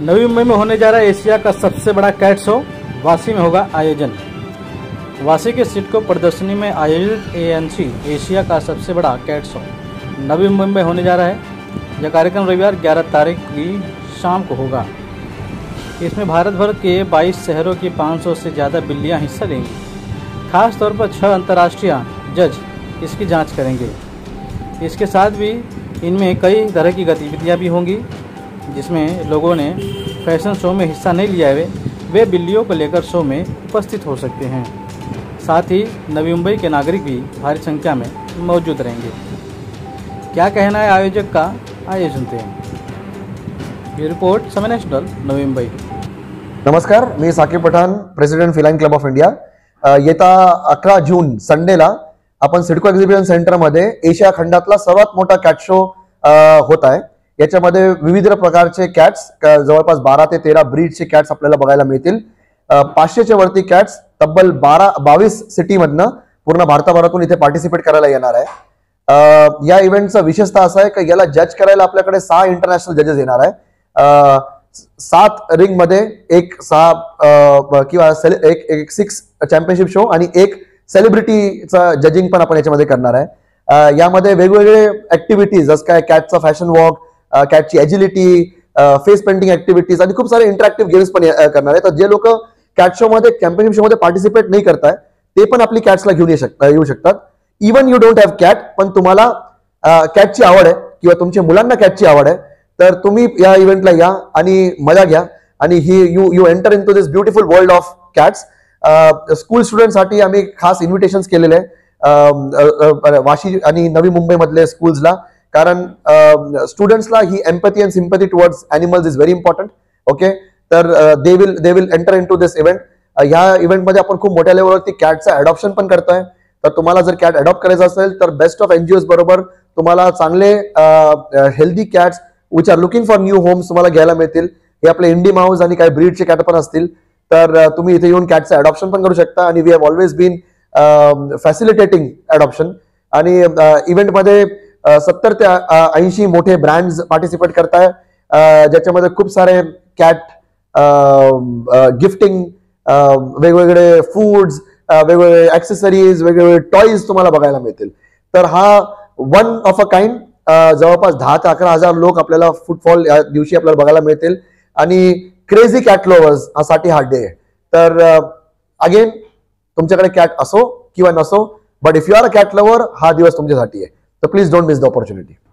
नवी मुंबई में होने जा रहा है एशिया का सबसे बड़ा कैट शो। वाशी में होगा आयोजन। वाशी के सिडको प्रदर्शनी में आयोजित ANC एशिया का सबसे बड़ा कैट शो नवी मुंबई में होने जा रहा है। यह कार्यक्रम रविवार 11 तारीख की शाम को होगा। इसमें भारत भर के 22 शहरों की 500 से ज़्यादा बिल्लियां हिस्सा लेंगी। खास तौर पर 6 अंतर्राष्ट्रीय जज इसकी जांच करेंगे। इसके साथ भी इनमें कई तरह की गतिविधियां भी होंगी, जिसमें लोगों ने फैशन शो में हिस्सा नहीं लिया है वे बिल्लियों को लेकर शो में उपस्थित हो सकते हैं। साथ ही नवी मुंबई के नागरिक भी भारी संख्या में मौजूद रहेंगे। क्या कहना है आयोजक का, आइए सुनते हैं। ये रिपोर्ट समय नेशनल, नवी मुंबई। नमस्कार, मी Saqib Pathan, president feline club of India. येता 11 जून संडेला आपण सिडको एक्झिबिशन सेंटरमध्ये एशिया खंडातला सर्वात मोठा कॅट शो होत आहे। याच्यामध्ये विविध प्रकारचे कॅट्स, जवळपास 12 ते 13 ब्रीडचे कॅट्स आपल्याला बघायला मिळतील। 500च्या वरती कॅट्स तब्बल 22 सिटीमधनं पूर्ण भारताभरातून इथे पार्टिसिपेट करायला येणार आहे। या इव्हेंटचा विशेषतः असा आहे की याला जज करायला आपल्याकडे 6 इंटरनॅशनल जजेस येणार आहे। 7 रिंग मध्ये एक 6 किंवा एक 6 चॅम्पियनशिप शो आणि एक सेलिब्रिटीचा जजिंग पण आपण याच्यामध्ये करणार आहे। यामध्ये वेगवेगळे ऍक्टिव्हिटीज जसं काय कॅटचा फॅशन वॉक, कॅटची एजिलिटी, फेस पेंटिंग ऍक्टिव्हिटीज आणि खूप सारे इंटरॅक्टिव्ह गेम्स पण करणार आहेत। तर जे लोक कॅट शो मध्ये चॅम्पियनशिप शो मध्ये पार्टिसिपेट नाही करताय ते पण आपली कॅट्सला घेऊन येऊ शकतात। Even you don't have cat, पण तुम्हाला कॅटची आवड आहे किंवा तुमच्या मुलांना कॅटची आवड आहे, तर तुम्ही या इव्हेंटला या आणि मजा घ्या आणि you enter in to this beautiful world of cats. School स्टुडंटसाठी आम्ही खास इन्व्हिटेशन्स केलेले आहे वाशी आणि नवी मुंबई मधले स्कूल्सला, कारण स्टुडंट्सला ही empathy and sympathy towards animals is very important. Okay, तर they will enter in to this event. या इव्हेंट मध्ये आपण खूप मोठ्या लेवलवरती कॅटचं अडॉप्शन पण करतोय। तर तुम्हाला जर कॅट अडॉप्ट करायचं असेल तर बेस्ट ऑफ एनजीओज बरोबर तुम्हाला चांगले healthy cats which are looking for new homes तुम्हाला घ्यायला मिळतील। हे आपले इंडी माऊस आणि काही ब्रीडचे कॅट पण असतील, तर तुम्ही इथे येऊन कॅटचं अडॉप्शन पण करू शकता। आणि we have always been facilitating adoption. आणि इव्हेंट मध्ये 70 ते 80 मोठे ब्रँड्स पार्टिसिपेट करताय, ज्याच्यामध्ये खूप सारे कॅट गिफ्टिंग, वेगवेगळे फूड्स, वेगवेगळे ऍक्सेसरीज, वेगवेगळे टॉयज तुम्हाला बघायला मिळतील। तर हा वन ऑफ अ काइंड जवळपास 10 ते 11 हजार लोक आपल्याला फुटफॉल या दिवशी आपल्याला बघायला मिळतील। आणि क्रेझी कॅट लव्हर्स साठी हा डे आहे। तर अगेन तुमच्याकडे कॅट असो किंवा नसो, but if you are a cat lover हा दिवस तुमच्यासाठी आहे। तर please don't miss the opportunity.